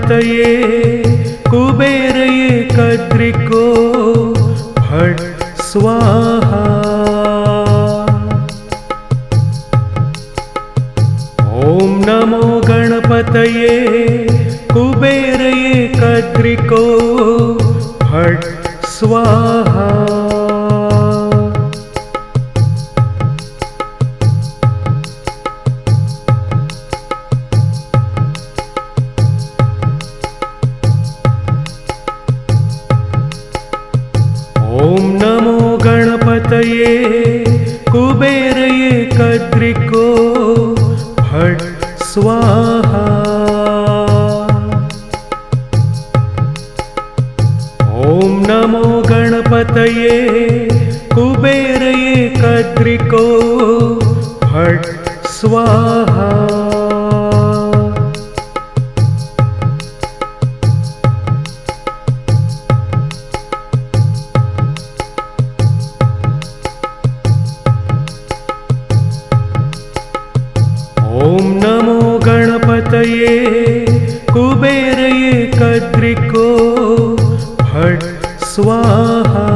गणपतये कुबेरये कद्रिको फट् स्वाहा। ओम नमो गणपतये कुबेरये कद्रिको फट् स्वाहा। ओम नमो गणपतये कुबेरये कद्रिको फट् स्वाहा। ओम नमो गणपतये कुबेरये कद्रिको फट् स्वाहा। ओम नमो गणपतये कुबेरये कद्रिको फट् स्वाहा।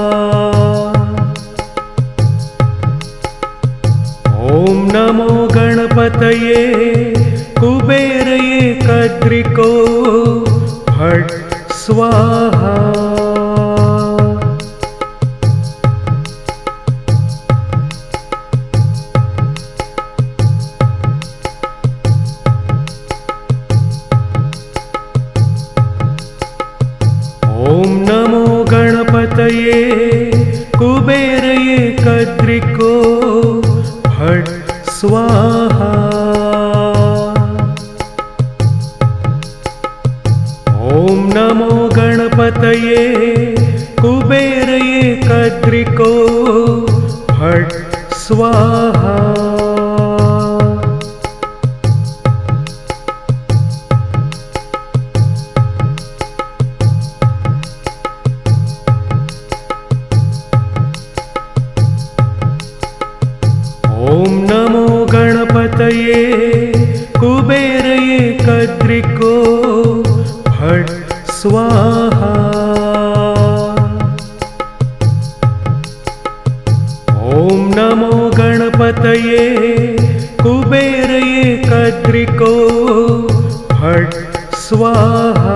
ओम नमो गणपतये कुबेरये कद्रिको फट् स्वाहा। ओम नमो गणपतये कुबेरये कद्रिको फट् स्वाहा। ओम नमो गणपतये कुबेरये कद्रिको फट् स्वाहा। ओम नमो गणपतये कुबेरये कद्रिको फट् स्वाहा। ओम नमो गणपतये कुबेरये कद्रिको फट् स्वाहा।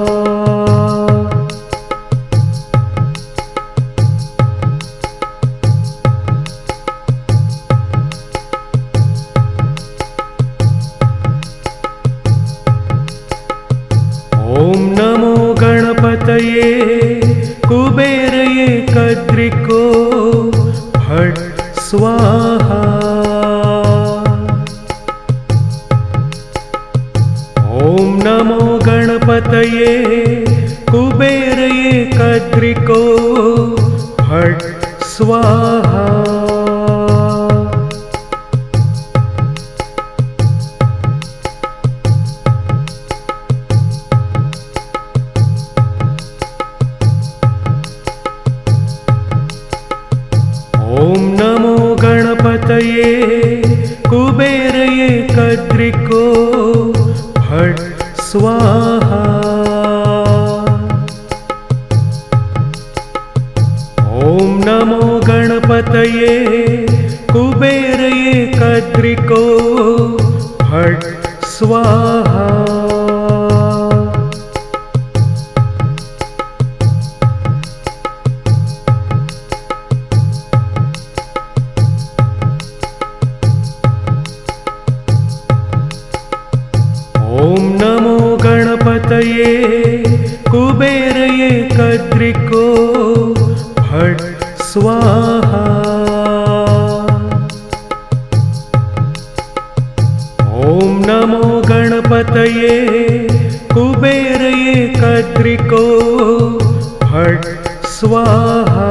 ओम नमो गणपतये कुबेरये कद्रिको फट् स्वाहा। ओम नमो गणपतये कुबेरये कद्रिको फट् स्वाहा। ओम नमो गणपतये कुबेरये कद्रिको फट् स्वाहा। ओम नमो गणपतये कुबेरये कद्रिको फट् स्वाहा। ओम नमो गणपतये कुबेरये कद्रिको फट् स्वाहा। ओम नमो गणपतये कुबेरये कद्रिको फट् स्वाहा।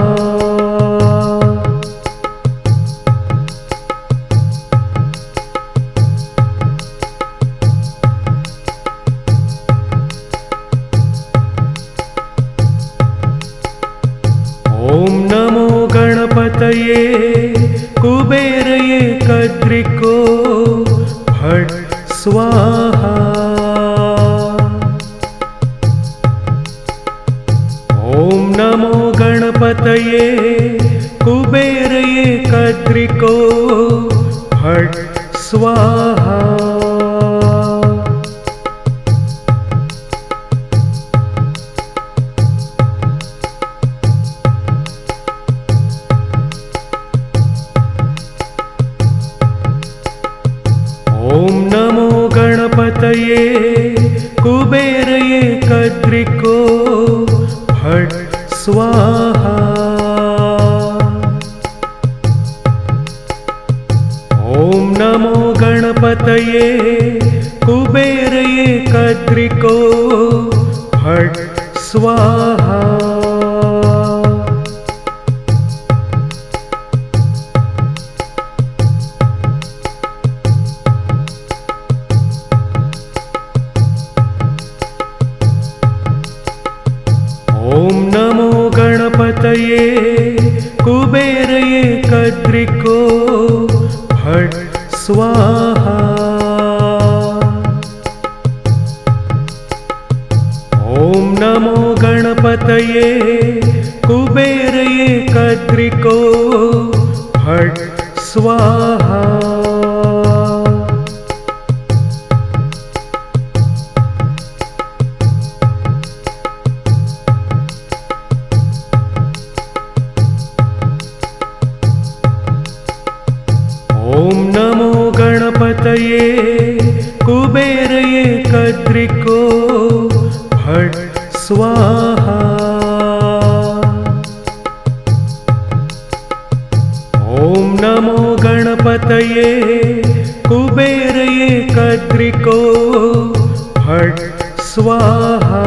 ओम नमो गणपतये कुबेरये कद्रिको फट् स्वाहा। गणपतये कुबेरये कद्रिको फट् स्वाहा। ओम नमो गणपतये कुबेरये कद्रिको फट् स्वाहा। ओम नमो गणपतये कुबेरये कद्रिको फट् स्वाहा। ओम नमो गणपतये कुबेरये कद्रिको फट् स्वाहा। ओम नमो गणपतये कुबेरये कद्रिको फट् स्वाहा। ओम नमो गणपतये कुबेरये कद्रिको फट् स्वाहा। ओम नमो गणपतये कुबेरये कद्रिको फट् स्वाहा।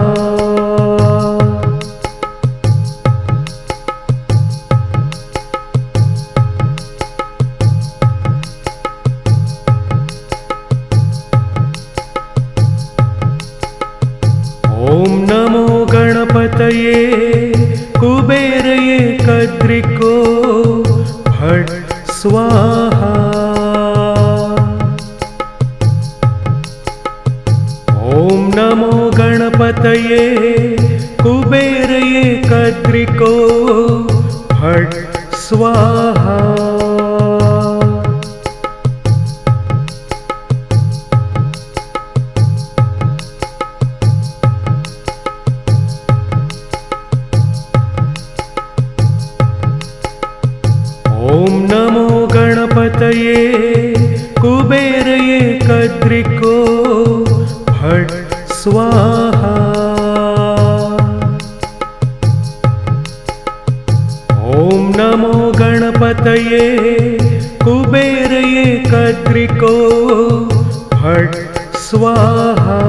ओम नमो गणपतये कुबेरये कद्रिको फट् स्वाहा। ओम नमो गणपतये कुबेरये कद्रिको फट् स्वाहा। ओम नमो गणपतये कुबेरये कद्रिको फट् स्वाहा। ओम नमो गणपतये कुबेरये कद्रिको फट् स्वाहा।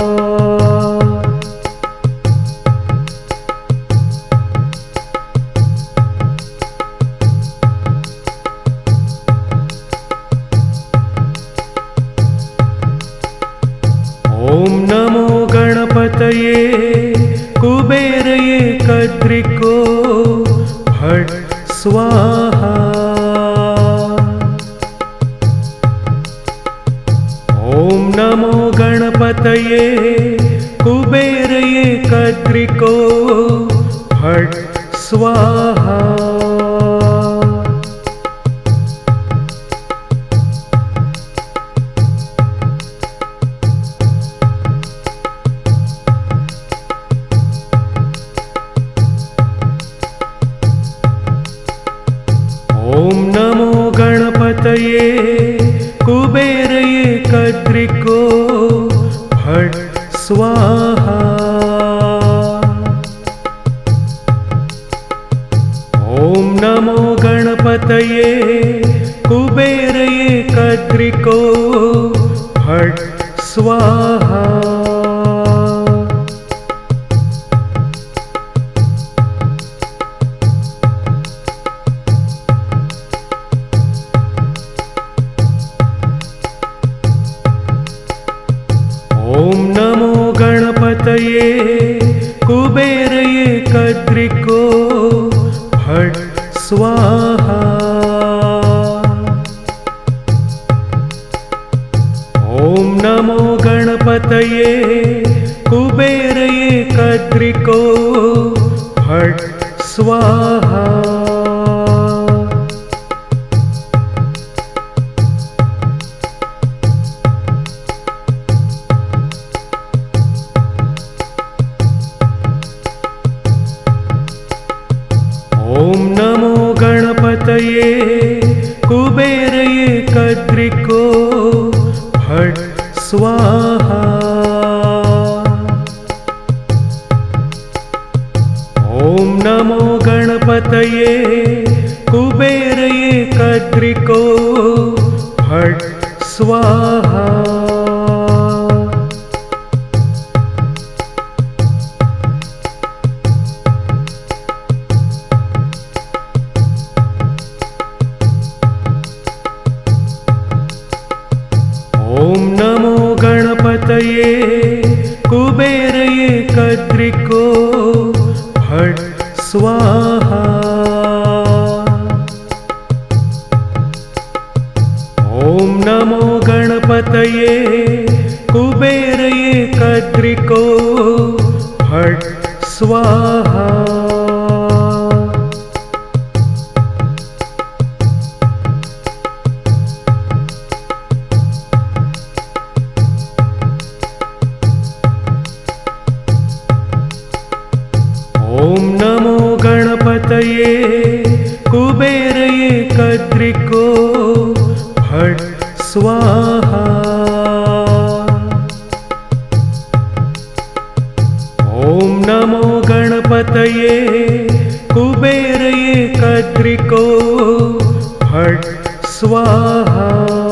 ओम नमो गणपतये कुबेरये कद्रिको फट् स्वाहा। ओम नमो गणपतये कुबेरये कद्रिको फट् स्वाहा। ओम नमो गणपतये कुबेरये कद्रिको फट् स्वाहा। ओम नमो गणपतये कुबेरये कद्रिको फट् स्वाहा। ओम नमो गणपतये कुबेरये कद्रिको फट् स्वाहा। ओम नमो गणपतये कुबेरये कद्रिको फट् स्वाहा। ओम नमो गणपतये कुबेरये कद्रिको फट् स्वाहा। ओम नमो गणपतये कुबेरये कद्रिको फट् स्वाहा। ओम नमो गणपतये कुबेरये कद्रिको फट् स्वाहा। ओम नमो गणपतये कुबेरये कद्रिको फट् स्वाहा। ओम नमो गणपतये कुबेरये कद्रिको फट् स्वाहा। ओम नमो गणपतये कुबेरये कद्रिको फट् स्वाहा।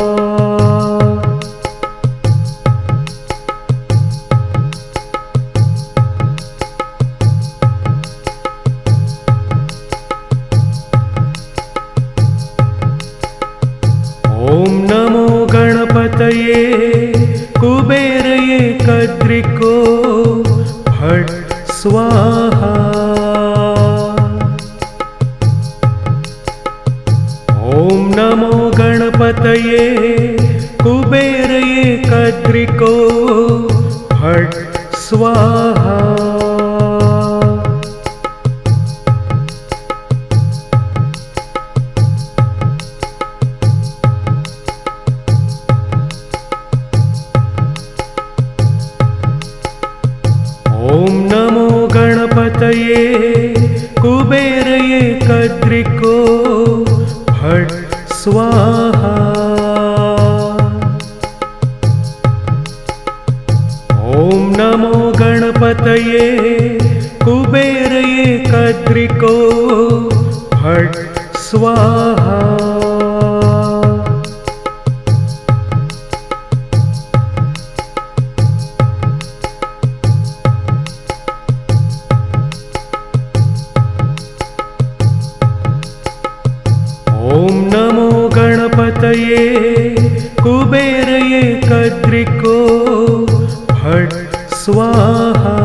ओम नमो गणपतये कुबेरये कद्रिको फट् स्वाहा। ओम नमो गणपतये कुबेरये कद्रिको फट् स्वाहा। ओम नमो गणपतये कुबेरये कद्रिको फट् स्वाहा। ओम नमो गणपतये कुबेरये कद्रिको फट् स्वाहा। ओम नमो गणपतये कुबेरये कद्रिको फट् स्वाहा।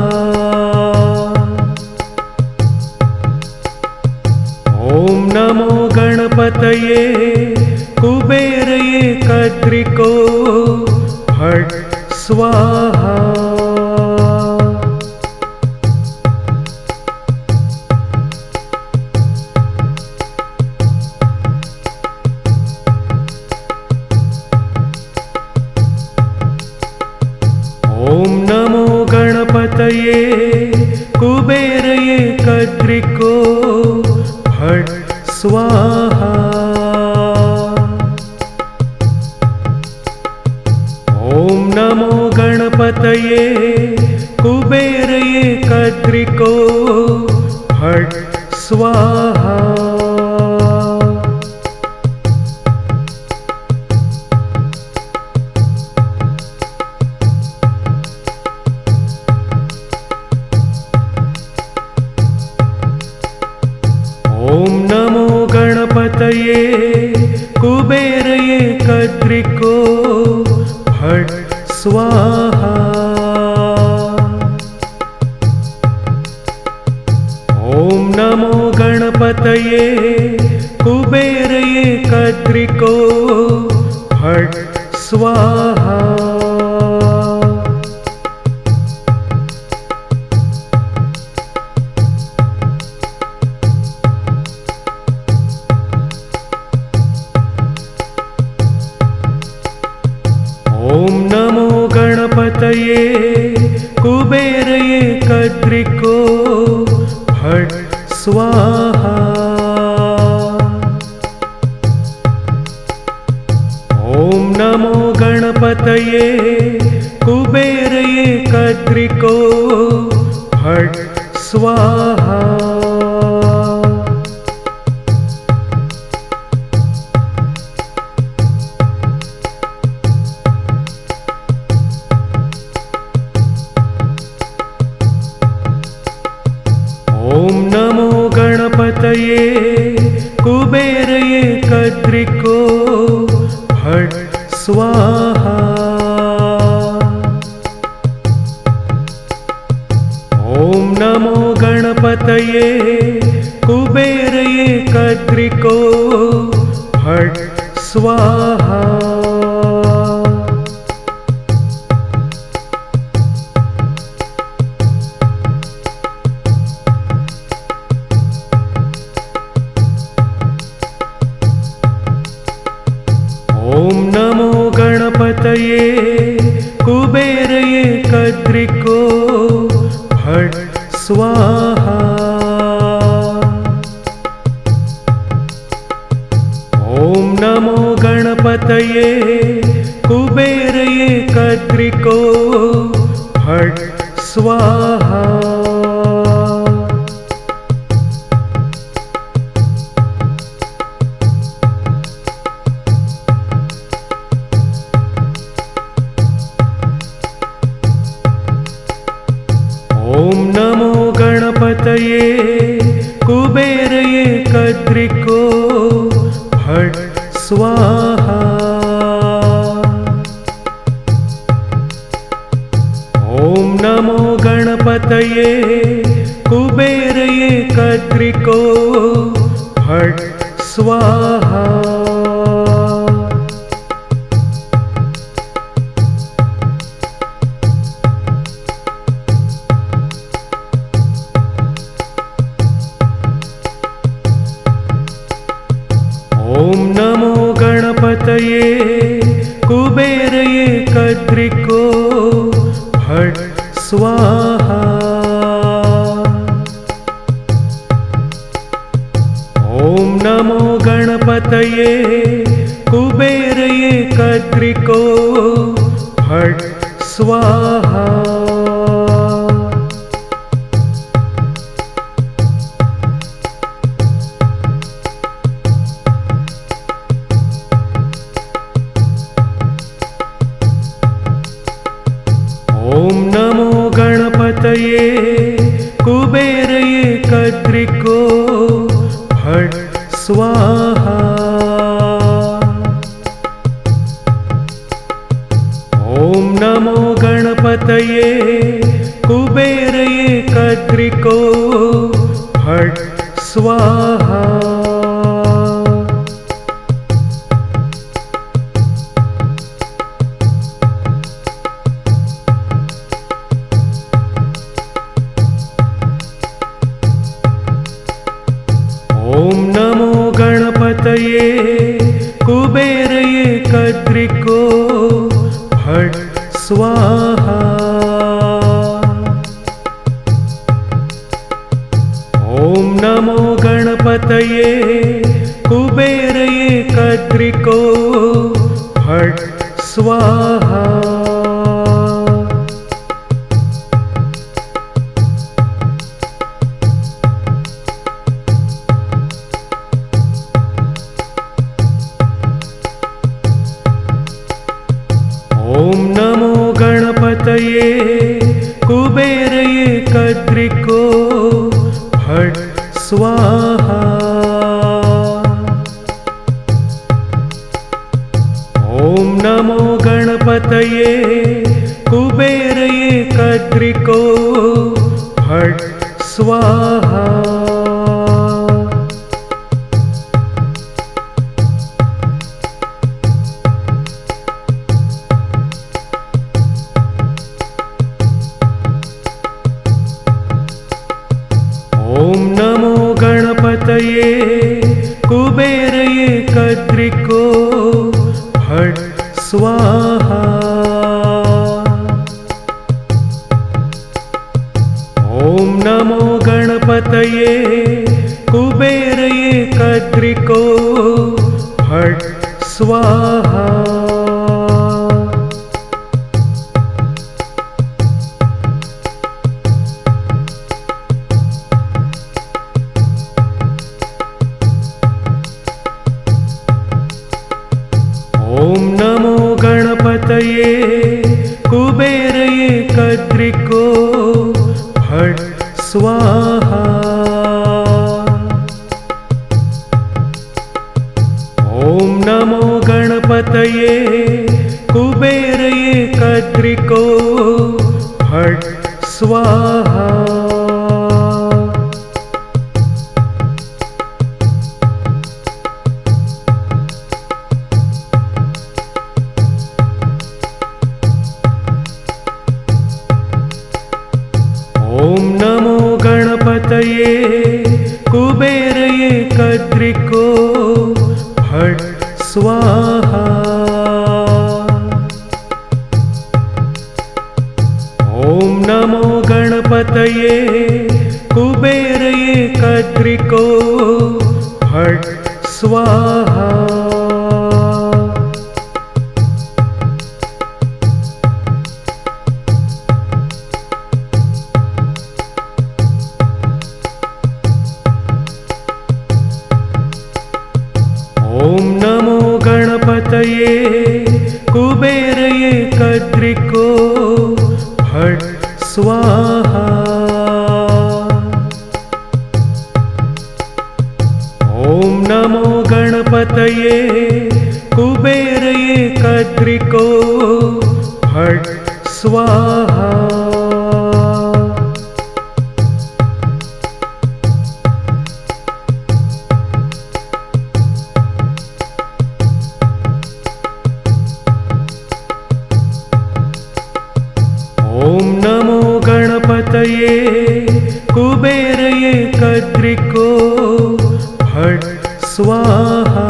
ओम नमो गणपतये कुबेरये कद्रिको फट् स्वाहा। ओम नमो गणपतये कुबेरये कद्रिको फट् स्वाहा। ओम नमो गणपतये कुबेरये कद्रिको फट् स्वाहा। ओम नमो गणपतये कुबेरये कद्रिको फट् स्वाहा। ओम नमो गणपतये कुबेरये कद्रिको फट् स्वाहा। कुबेरये कद्रिको फट् स्वाहा। ॐ नमो गणपतये कुबेरये कद्रिको फट् स्वाहा। ॐ नमो गणपतये कुबेरये कद्रिको फट् स्वाहा। ॐ नमो गणपतये कुबेरये कद्रिको फट् स्वाहा। ॐ नमो गणपतये कुबेरये कद्रिको फट् स्वाहा। ॐ नमो गणपतये कुबेरये कद्रिको फट् स्वाहा। ॐ नमो गणपतये कुबेरये कद्रिको फट् स्वाहा। ॐ नमो गणपतये कुबेरये कद्रिको फट् स्वाहा। ॐ नमो गणपतये कुबेरये कद्रिको फट् स्वाहा। ॐ नमो गणपतये कुबेरये कद्रिको फट् स्वाहा। ॐ नमो गणपतये कुबेरये कद्रिको फट् स्वाहा। ॐ नमो गणपतये कुबेरये कद्रिको फट् स्वाहा। ॐ नमो गणपतये कुबेरये कद्रिको फट् स्वाहा। ॐ नमो गणपतये कुबेरये कद्रिको फट् स्वाहा। ॐ नमो गणपतये कुबेरये कद्रिको फट् स्वाहा। ॐ नमो गणपतये कुबेरये कद्रिको फट् स्वाहा। ॐ नमो गणपतये कुबेरये कद्रिको फट् स्वाहा। नमो गणपतये कुबेरये कद्रिको फट् स्वाहा। ओम नमो गणपतये कुबेरये कद्रिको फट् स्वाहा। ओम नमो गणपतये कुबेरये कद्रिको फट् स्वाहा। ओम नमो गणपतये कुबेरये कद्रिको फट् स्वाहा। ओम नमो गणपतये कुबेरये कद्रिको फट् स्वाहा। ओम नमो गणपतये कुबेरये कद्रिको फट् स्वाहा। ओम नमो गणपतये कुबेरये कद्रिको फट् स्वाहा। ओम नमो गणपतये कुबेरये कद्रिको फट् स्वाहा।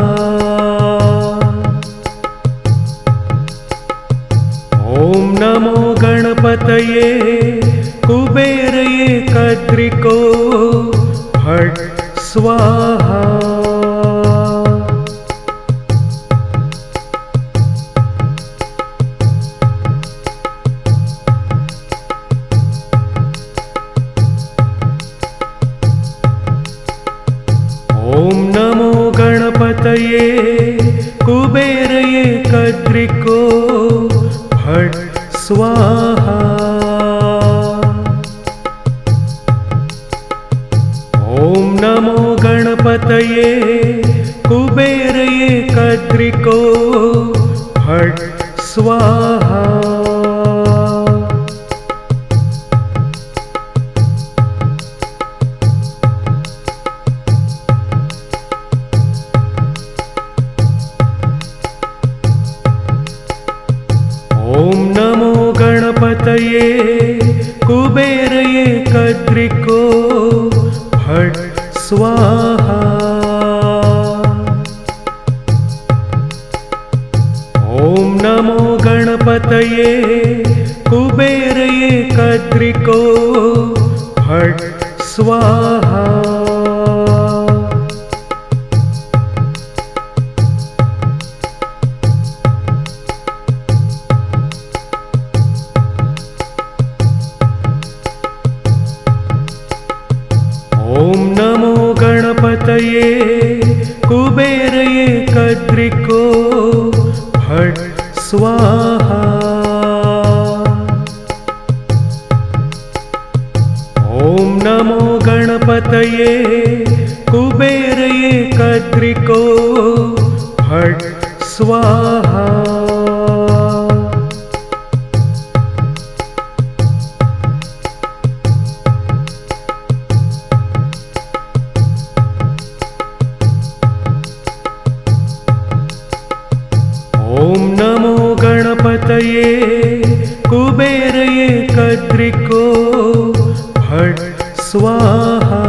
ओम नमो गणपतये कुबेरये कद्रिको फट् स्वाहा। ओम नमो गणपतये कुबेरये कद्रिको फट् स्वाहा। ओम नमो गणपतये कुबेरये कद्रिको फट् स्वाहा। ओम नमो गणपतये कुबेरये कद्रिको फट् स्वाहा। ओम नमो गणपतये कुबेरये कद्रिको फट् स्वाहा। ओम नमो गणपतये कुबेरये कद्रिको फट् स्वाहा। ओम नमो गणपतये कुबेरये कद्रिको फट् स्वाहा। ओम नमो गणपतये कुबेरये कद्रिको फट् स्वाहा।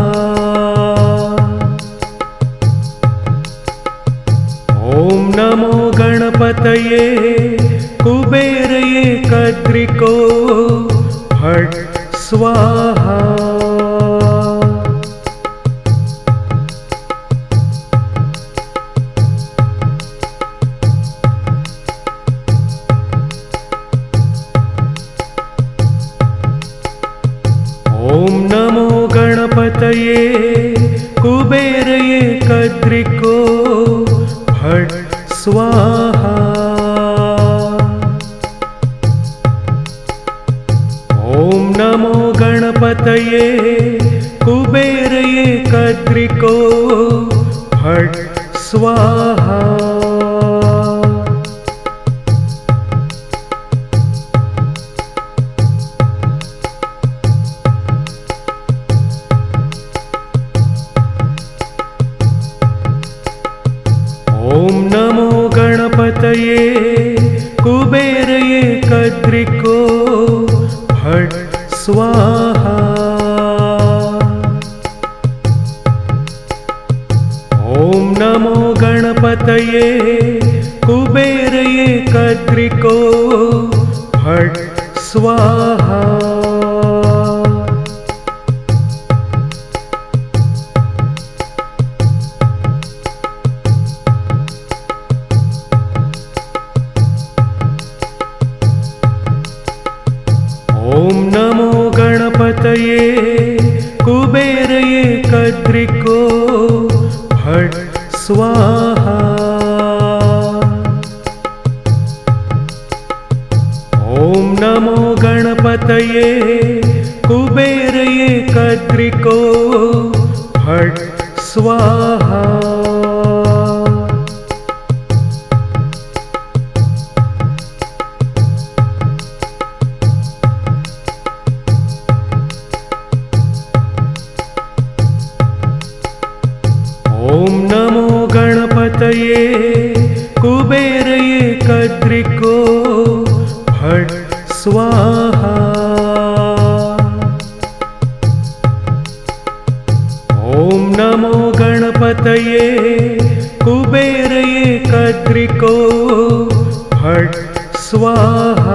ओम नमो गणपतये कुबेरये कद्रिको फट् स्वाहा। गणपतये कुबेरये कद्रिको फट् स्वाहा। ॐ नमो गणपतये कुबेरये कद्रिको फट् स्वाहा। ॐ नमो गणपतये कुबेरये कद्रिको फट् स्वाहा। ॐ नमो गणपतये कुबेरये कद्रिको फट् स्वाहा। ॐ नमो गणपतये कुबेरये कद्रिको फट् स्वाहा। ॐ नमो गणपतये कुबेरये कद्रिको फट् स्वाहा। ॐ नमो गणपतये कुबेरये कद्रिको फट् स्वाहा। ॐ नमो गणपतये कुबेरये कद्रिको फट् स्वाहा।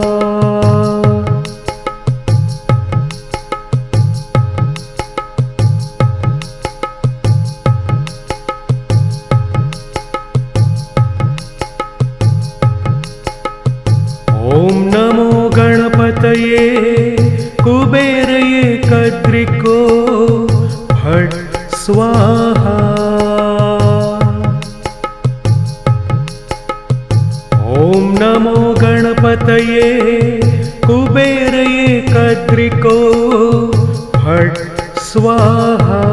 ॐ नमो गणपतये कुबेरये कद्रिको फट् स्वाहा। ॐ नमो गणपतये कुबेरये कद्रिको फट् स्वाहा।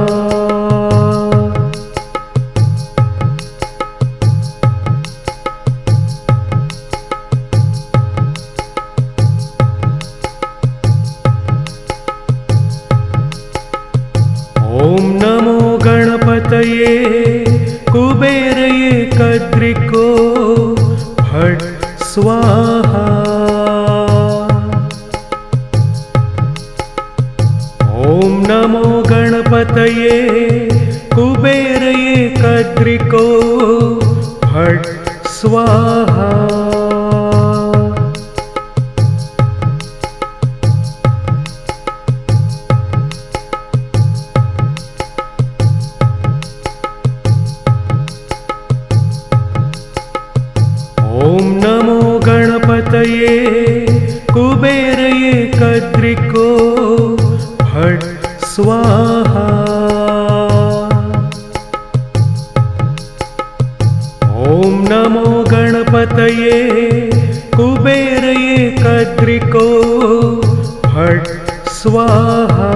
ॐ नमो गणपतये कुबेरये कद्रिको फट् स्वाहा। ॐ नमो गणपतये कुबेरये कद्रिको फट् स्वाहा। ॐ नमो गणपतये कुबेरये कद्रिको फट् स्वाहा। ॐ नमो गणपतये कुबेरये कद्रिको फट् स्वाहा।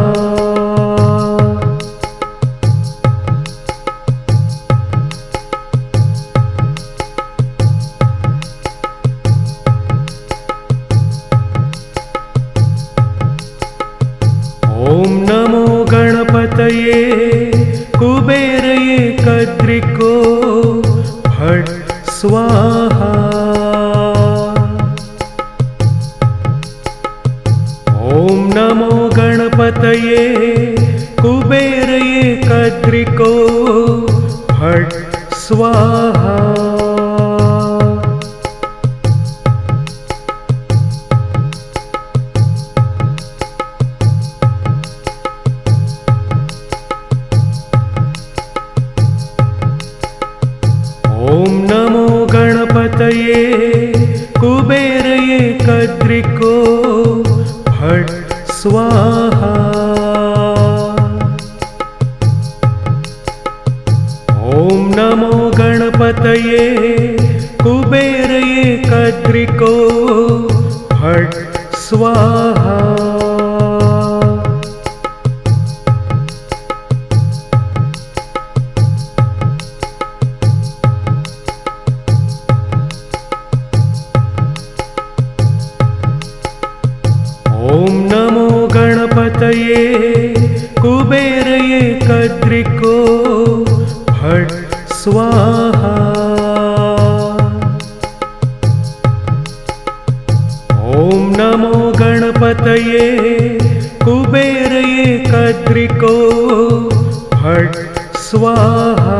ॐ नमो गणपतये कुबेरये कद्रिको फट् स्वाहा। ॐ नमो गणपतये कुबेरये कद्रिको फट् स्वाहा। ॐ नमो गणपतये कुबेरये कद्रिको फट् स्वाहा। गणपतये कुबेरये कद्रिको फट् स्वाहा। ओम नमो गणपतये कुबेरये कद्रिको फट् स्वाहा। ओम नमो गणपतये कुबेरये कद्रिको फट् स्वाहा।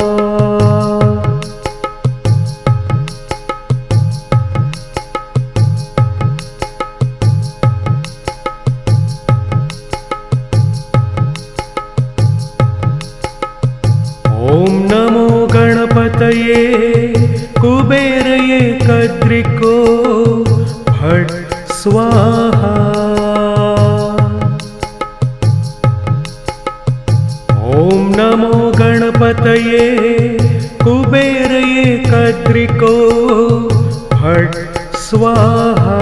ओम नमो गणपतये कुबेरये कद्रिको फट् स्वाहा। ओम नमो गणपतये कुबेरये कद्रिको फट् स्वाहा।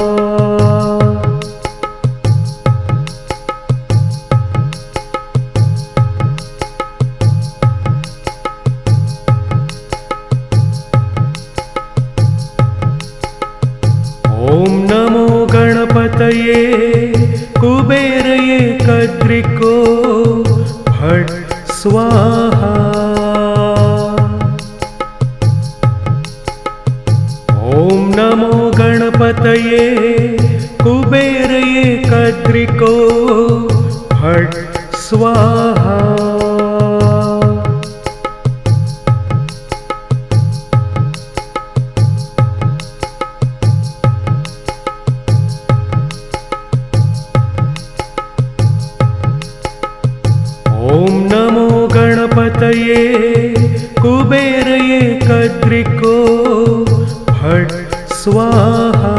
ओम नमो गणपतये कुबेरये कद्रिको फट् स्वाहा। ओम नमो गणपतये कुबेरये कद्रिको फट् स्वाहा। ओम नमो गणपतये कुबेरये कद्रिको फट् स्वाहा।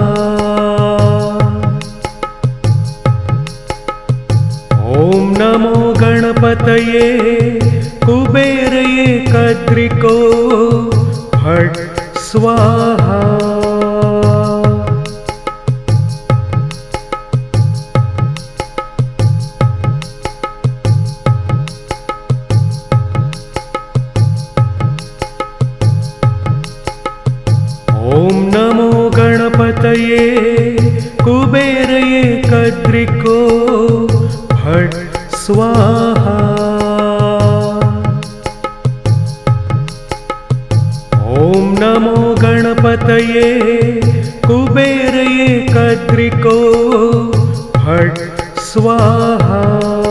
ओम नमो गणपतये कुबेरये कद्रिको फट् स्वाहा। ओम नमो गणपतये कुबेरये कद्रिको फट् स्वाहा। ओम नमो गणपतये कुबेरये कद्रिको फट् स्वाहा।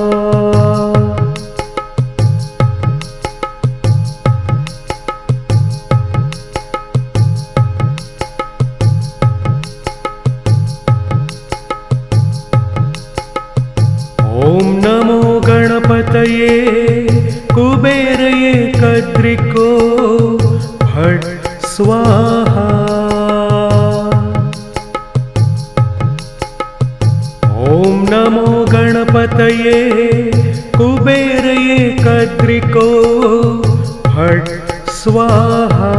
ओम नमो गणपतये कुबेरये कद्रिको फट् स्वाहा। ओम नमो गणपतये कुबेरये कद्रिको फट् स्वाहा।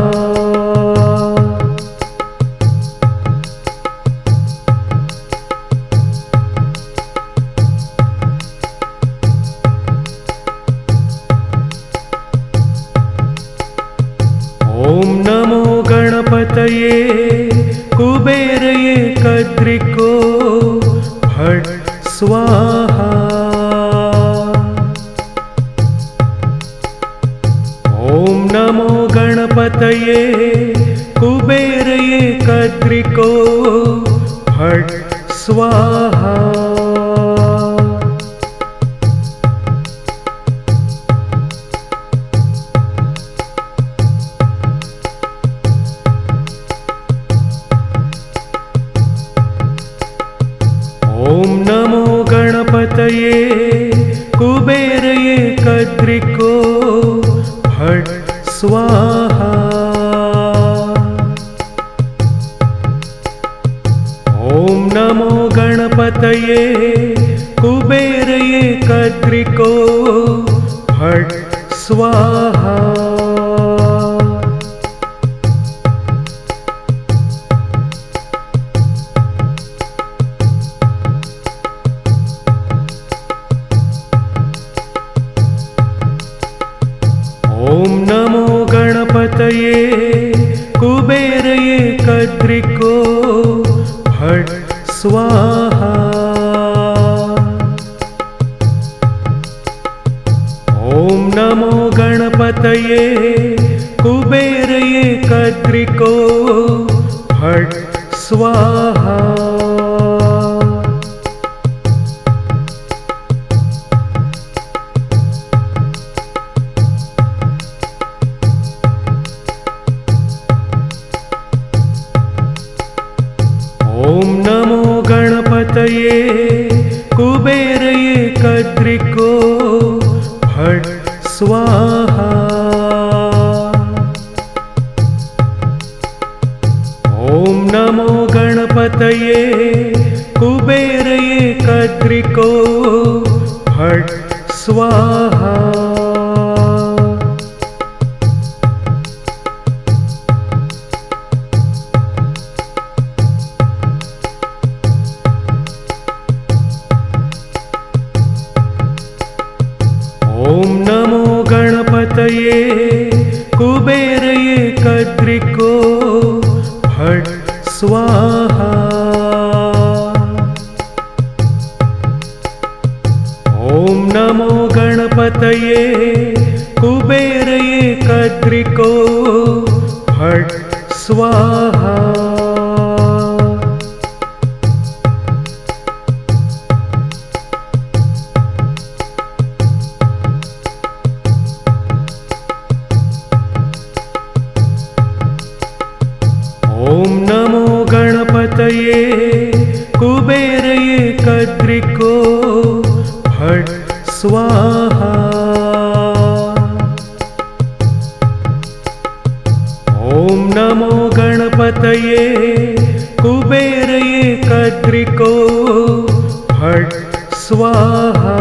ओम नमो गणपतये कुबेरये कद्रिको फट् स्वाहा। ओम नमो गणपतये कुबेरये कद्रिको फट् स्वाहा। ओम नमो गणपतये कुबेरये कद्रिको फट् स्वाहा। ओम नमो गणपतये कुबेरये कद्रिको फट् स्वाहा। गणपतये कुबेरये कद्रिको फट् स्वाहा। ॐ नमो गणपतये कुबेरये कद्रिको फट् स्वाहा। ॐ नमो गणपतये कुबेरये कद्रिको फट् स्वाहा। ॐ नमो गणपतये कुबेरये कद्रिको फट् स्वाहा। ॐ नमो गणपतये कुबेरये कद्रिको फट् स्वाहा। ॐ नमो गणपतये कुबेरये कद्रिको फट् स्वाहा। ॐ नमो गणपतये कुबेरये कद्रिको फट् स्वाहा। ॐ नमो गणपतये कुबेरये कद्रिको फट् स्वाहा।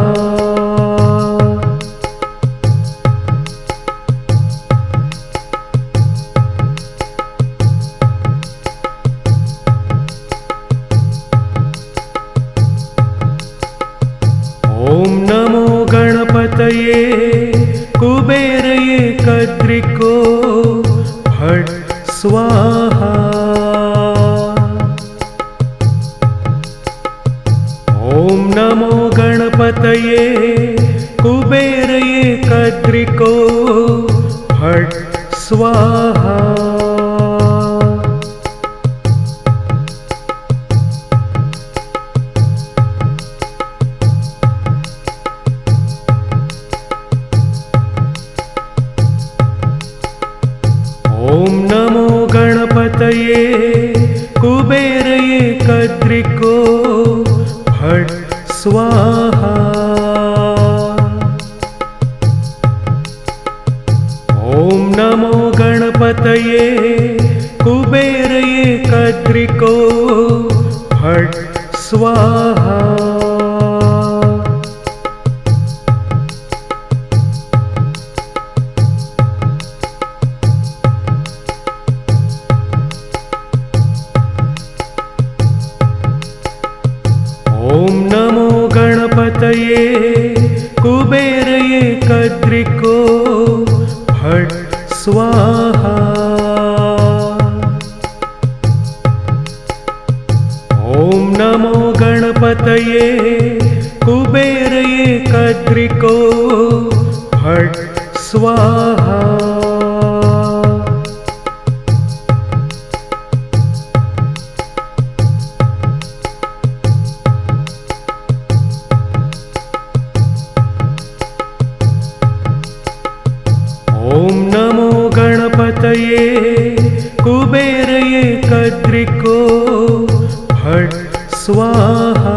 ॐ नमो गणपतये कुबेरये कद्रिको फट् स्वाहा। ॐ नमो गणपतये कुबेरये कद्रिको फट् स्वाहा। ॐ नमो गणपतये कुबेरये कद्रिको फट् स्वाहा। ॐ नमो गणपतये कुबेरये कद्रिको फट् स्वाहा। ॐ नमो गणपतये कुबेरये कद्रिको फट् स्वाहा। ॐ नमो गणपतये कुबेरये कद्रिको फट् स्वाहा। ॐ नमो गणपतये कुबेरये कद्रिको फट् स्वाहा।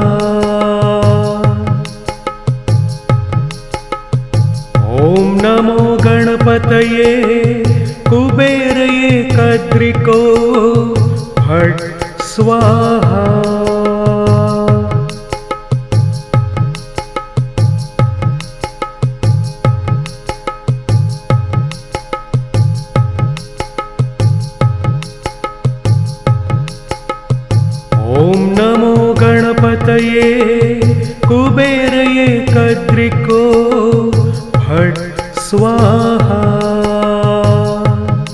ॐ नमो गणपतये कुबेरये कद्रिको फट् स्वाहा। ॐ नमो गणपतये कुबेरये कद्रिको फट् स्वाहा।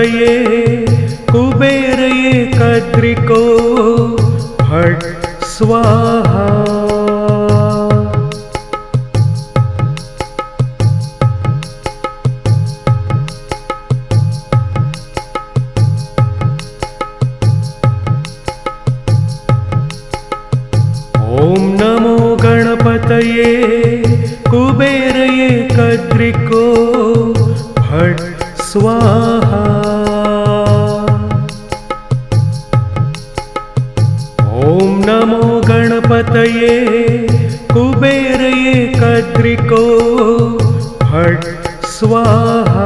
गणपतये कुबेरये कद्रिको फट् स्वाहा। ओम नमो गणपतये कुबेरये कद्रिको फट् स्वाहा। ओम नमो गणपतये कुबेरये कद्रिको फट् स्वाहा।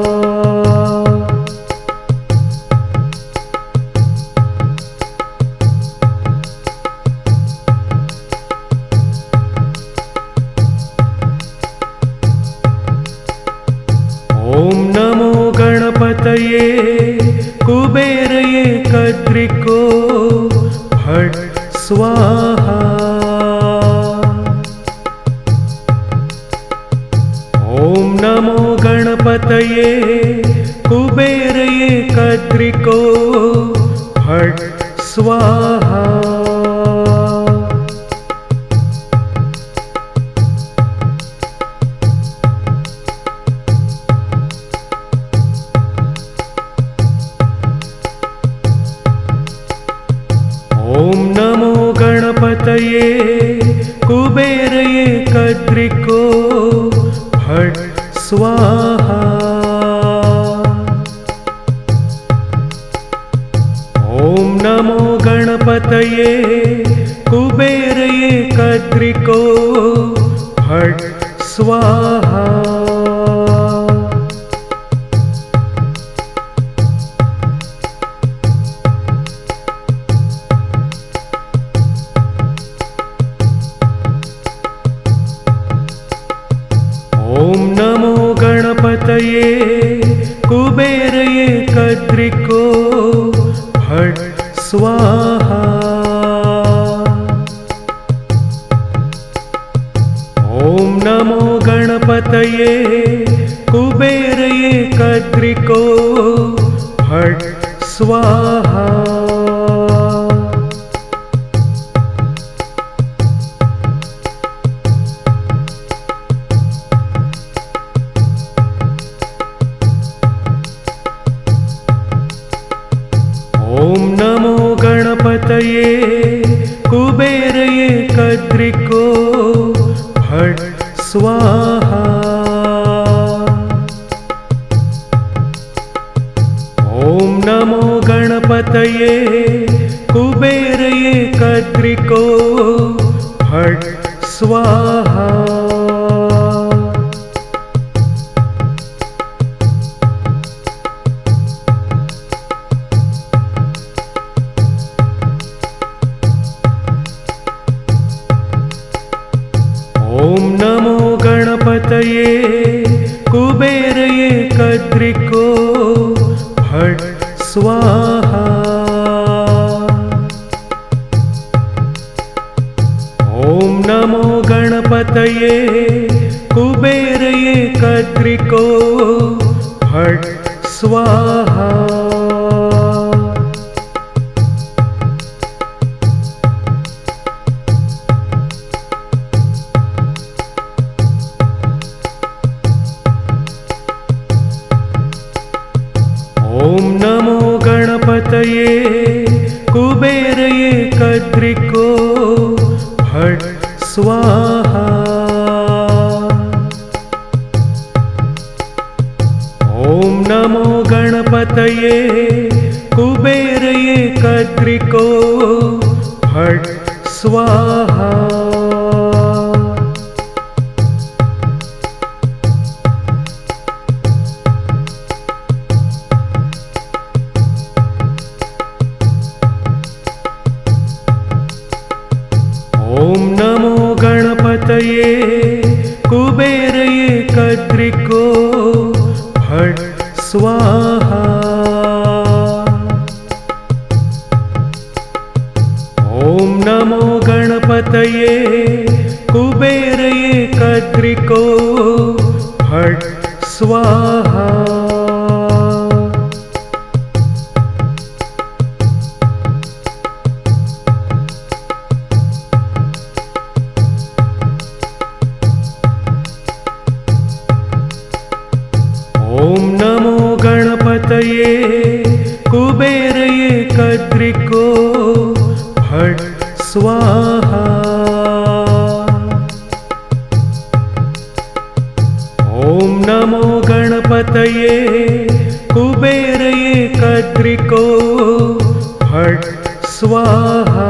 ओम नमो गणपतये कुबेरये कद्रिको फट् स्वाहा। ओम नमो गणपतये कुबेरये कद्रिको फट् स्वाहा। ओम नमो गणपतये कुबेरये कद्रिको फट् स्वाहा। ओम नमो गणपतये कुबेरये कद्रिको फट् स्वाहा। ओम नमो गणपतये कुबेरये कद्रिको फट् स्वाहा। ओम नमो गणपतये कुबेरये कद्रिको फट् स्वाहा। ओम नमो गणपतये कुबेरये कद्रिको फट् स्वाहा। ओम नमो गणपतये कुबेरये कद्रिको फट् स्वाहा। ओम नमो गणपतये कुबेरये कद्रिको फट् स्वाहा। ओम नमो गणपतये कुबेरये कद्रिको फट् स्वाहा। ओम नमो गणपतये कुबेरये कद्रिको फट् स्वाहा। ओम नमो गणपतये कुबेरये कद्रिको फट् स्वाहा। ओम नमो गणपतये कुबेरये कद्रिको फट् स्वाहा। ओम नमो गणपतये कुबेरये कद्रिको फट् स्वाहा। फट् स्वाहा। ॐ नमो गणपतये कुबेरये कद्रिको फट् स्वाहा।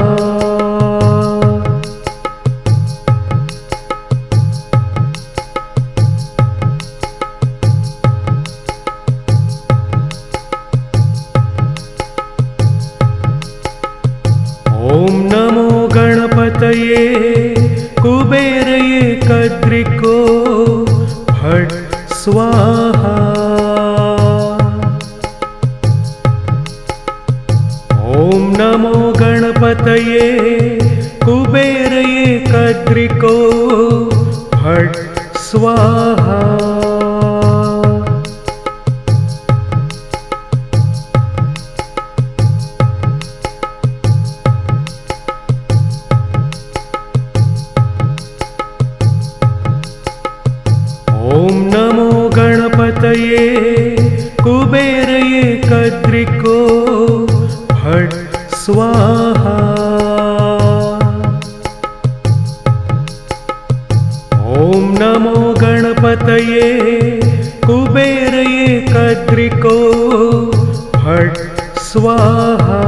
ॐ नमो गणपतये कुबेरये कद्रिको फट् स्वाहा। ॐ नमो गणपतये कुबेरये कद्रिको फट् स्वाहा। ॐ नमो गणपतये कुबेरये कद्रिको फट् स्वाहा। ॐ नमो गणपतये कुबेरये कद्रिको फट् स्वाहा।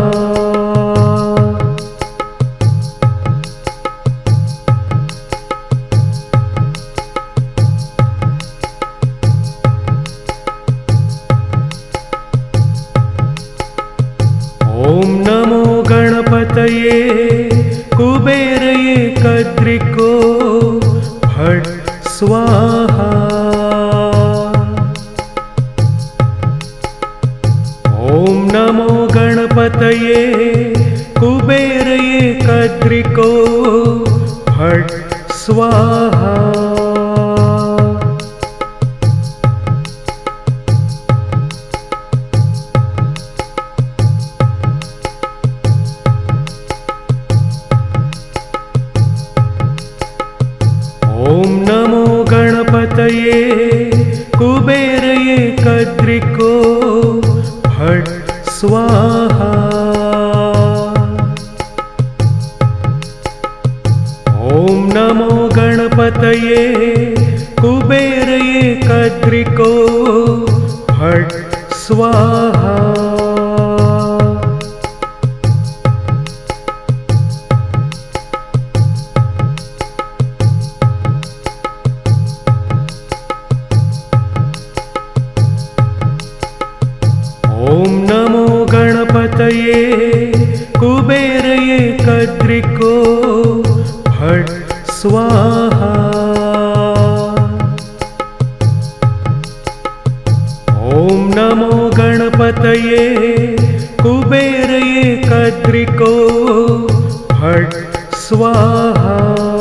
ॐ नमो गणपतये कुबेरये कद्रिको फट् स्वाहा। ॐ नमो गणपतये कुबेरये कद्रिको फट् स्वाहा। ॐ नमो गणपतये कुबेरये कद्रिको फट् स्वाहा। ॐ नमो गणपतये कुबेरये कद्रिको फट् स्वाहा। ॐ नमो गणपतये कुबेरये कद्रिको फट् स्वाहा। ॐ नमो गणपतये कुबेरये कद्रिको फट् स्वाहा।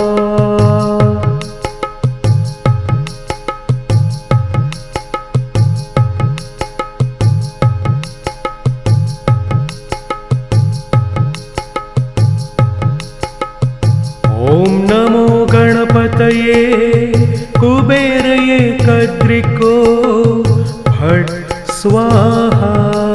ॐ नमो गणपतये कुबेरये कद्रिको फट् स्वाहा।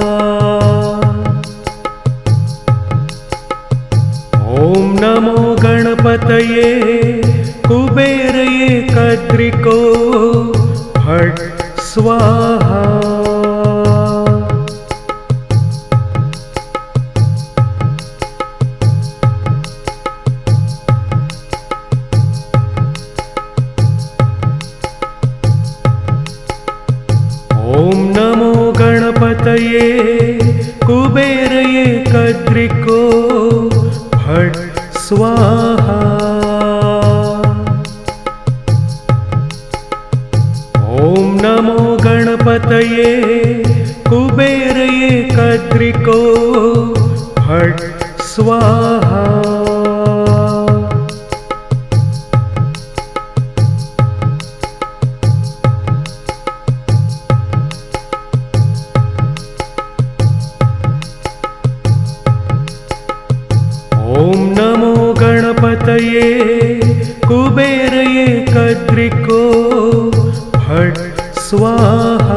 ॐ नमो गणपतये कुबेरये कद्रिको फट् स्वाहा। ॐ नमो गणपतये कुबेरये कद्रिको फट् स्वाहा। ॐ नमो गणपतये कुबेरये कद्रिको फट् स्वाहा। ॐ नमो गणपतये कुबेरये कद्रिको फट् स्वाहा।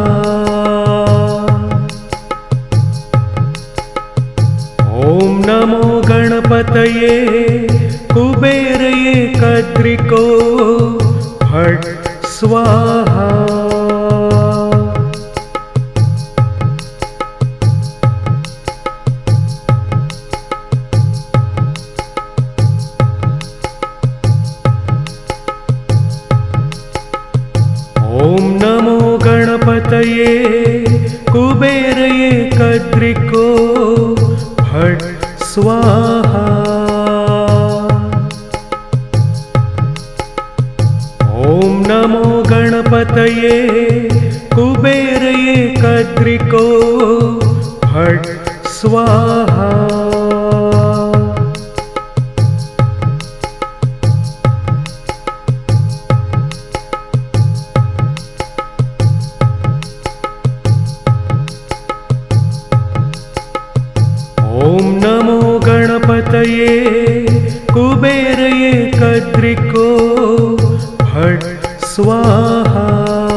ॐ नमो गण गणपतये कुबेरये कद्रिको फट् स्वाहा। ओम नमो गणपतये कुबेरये कद्रिको फट् स्वाहा। ओम नमो गणपतये कुबेरये कद्रिको फट् स्वाहा। ओम नमो गणपतये कुबेरये कद्रिको फट् स्वाहा।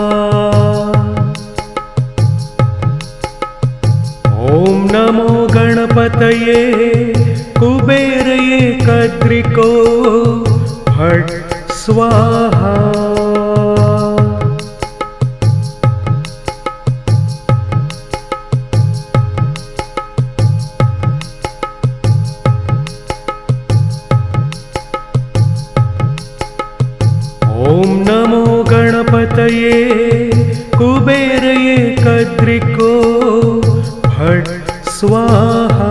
ओम नमो गणपतये कुबेरये कद्रिको फट् स्वाहा। ओम नमो गणपतये कुबेरये कद्रिको फट् स्वाहा।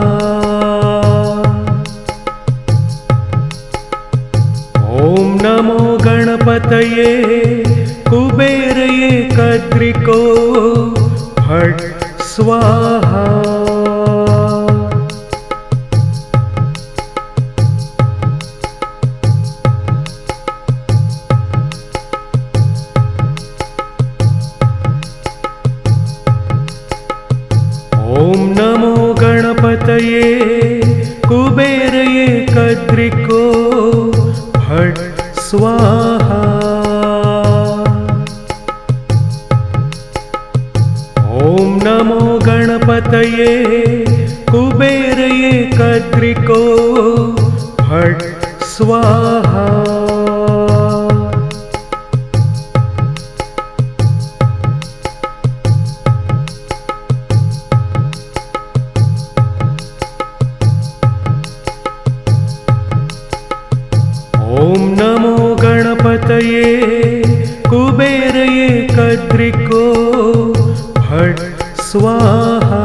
ओम नमो गणपतये कुबेरये कद्रिको फट् स्वाहा। ओम नमो गणपतये कुबेरये कद्रिको फट् स्वाहा। ओम नमो गणपतये कुबेरये कद्रिको फट् स्वाहा। ओम नमो गणपतये कुबेरये कद्रिको फट् स्वाहा।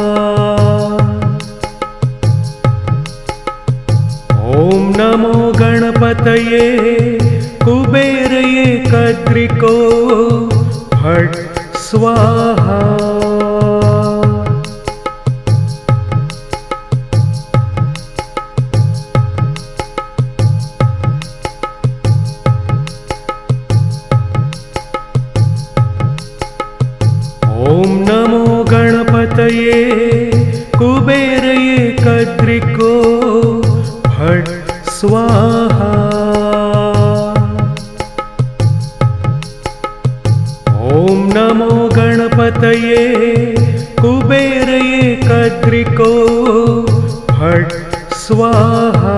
ओम नमो गणपतये कुबेरये कद्रिको फट् स्वाहा। ओम नमो गणपतये कुबेरये कद्रिको फट् स्वाहा। ओम नमो गणपतये कुबेरये कद्रिको फट् स्वाहा।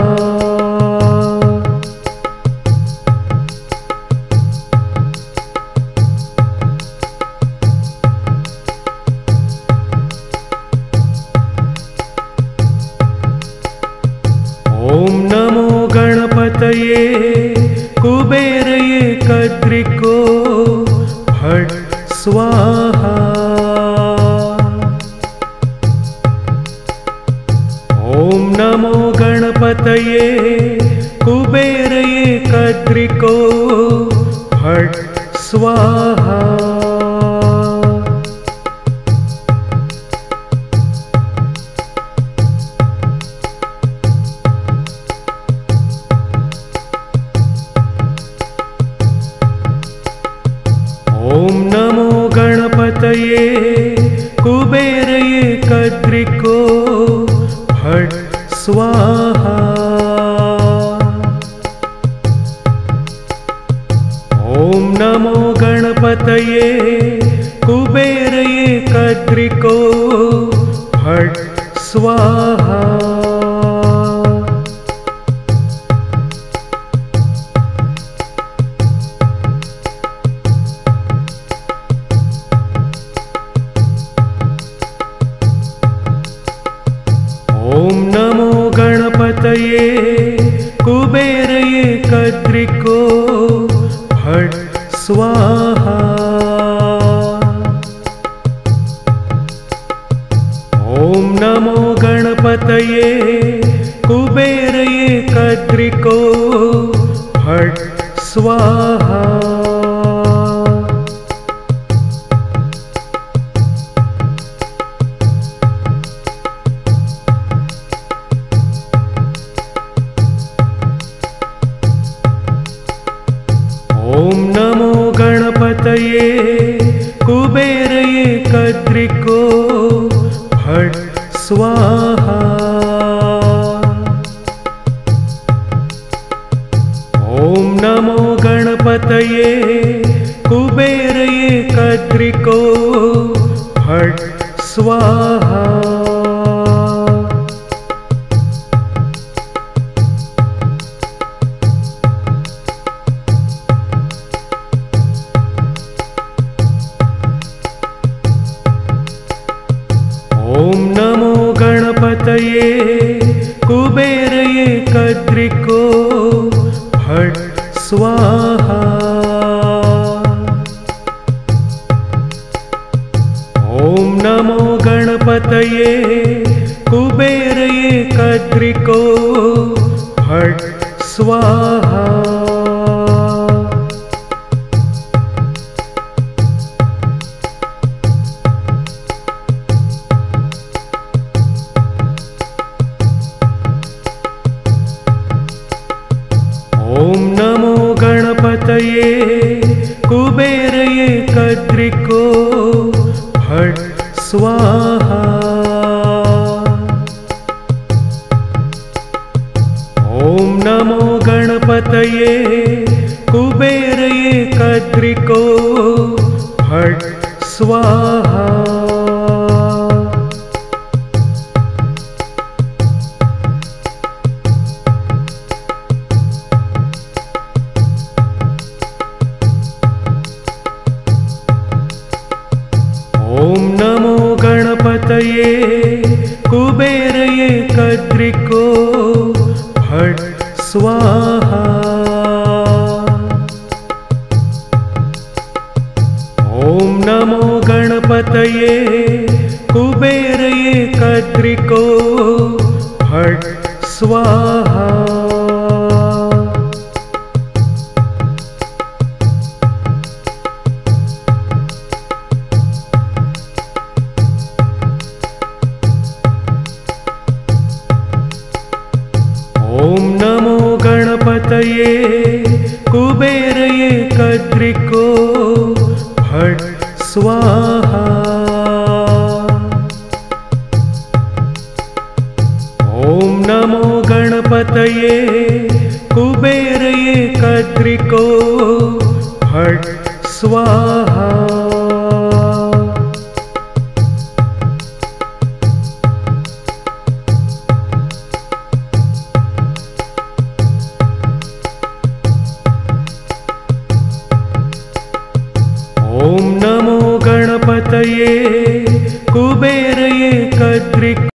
ओम नमो गणपतये कुबेरये कद्रिको फट् स्वाहा। ओम नमो गणपतये कुबेरये कद्रिको फट् स्वाहा। ओम नमो गणपतये कुबेरये कद्रिको फट् स्वाहा। ओम नमो गणपतये कुबेरये कद्रिको फट् स्वाहा। कुबेरये कद्रिको फट् स्वाहा। ॐ नमो गणपतये कुबेरये कद्रिको फट् स्वाहा। ॐ नमो गणपतये कुबेरये कद्रिको फट् स्वाहा। ॐ नमो गणपतये कुबेरये कद्रिको फट् स्वाहा। ॐ नमो गणपतये कुबेरये कद्रिको फट् स्वाहा। ॐ नमो गणपतये कुबेरये कद्रिको फट् स्वाहा। ॐ नमो गणपतये कुबेरये कद्रिको फट् स्वाहा। ॐ नमो गणपतये कुबेरये कद्रिको फट् स्वाहा। ॐ नमो गणपतये कुबेरये कद्रिको फट् स्वाहा। ॐ नमो गणपतये कुबेरये कद्रिको फट् स्वाहा। ॐ नमो गणपतये कुबेरये कद्रिको फट् स्वाहा। ॐ नमो गणपतये कुबेरये कद्रिको फट् स्वाहा। ॐ नमो गणपतये कुबेरये